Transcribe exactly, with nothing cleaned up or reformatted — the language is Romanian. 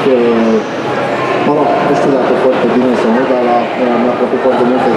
mă rog, nu știu dacă foarte bine sau nu, dar mi-a plăcut foarte mult